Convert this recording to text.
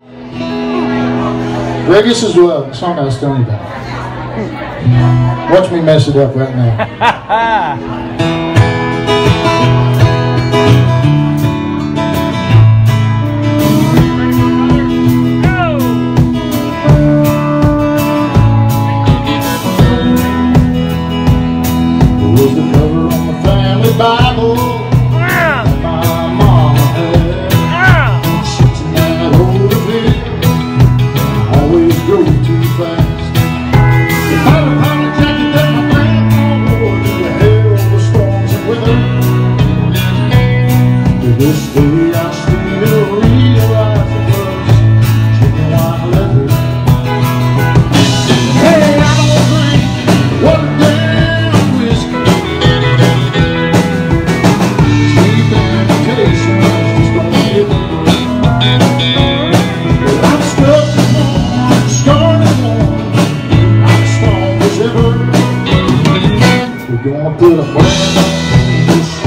Greg, this is a song I was telling you about. Watch me mess it up right now. Was the cover on the family Bible that my mama had. Sits in that old bed, always drove too fast. The powder jacket that my grandma wore through the hail, the storms and weather. To this day I still realize it was chicken white leather. Hey, I don't drink water down whiskey. We're gonna put a brand on this